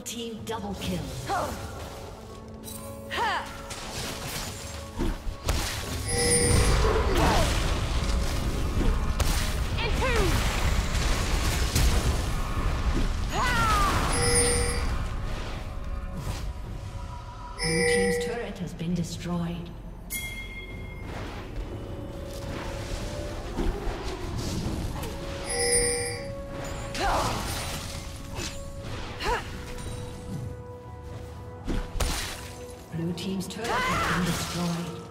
team double kill. Blue team's turret has been destroyed. Blue team's turret has been destroyed.